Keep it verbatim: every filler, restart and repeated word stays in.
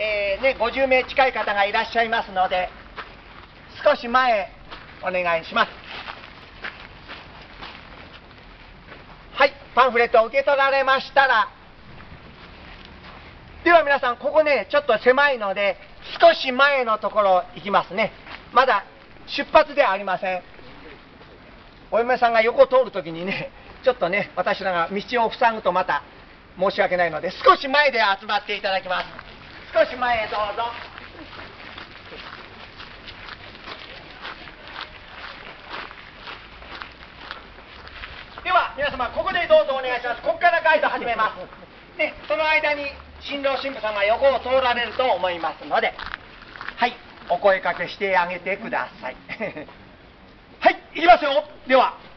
えーね、ごじゅうめい近い方がいらっしゃいますので、少し前へお願いします。はい、パンフレットを受け取られましたら、では皆さん、ここね、ちょっと狭いので、少し前のところ行きますね。まだ出発ではありません。お嫁さんが横を通るときにね、ちょっとね、私らが道を塞ぐとまた申し訳ないので、少し前で集まっていただきます。少し前へどうぞ。では皆様、ここでどうぞお願いします。ここからガイド始めます。で、その間に新郎新婦さんが横を通られると思いますので、はい、お声かけしてあげてください。はい、いきますよ。では。